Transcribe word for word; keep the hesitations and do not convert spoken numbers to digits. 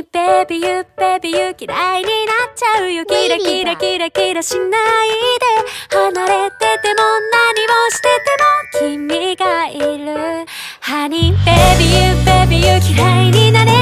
ーベビーユーベビーユー嫌いになっちゃうよ。キラキラキラキラしないで、離れてても何をしてても君がいる。ハニーベビーユーベビーユー嫌いになれ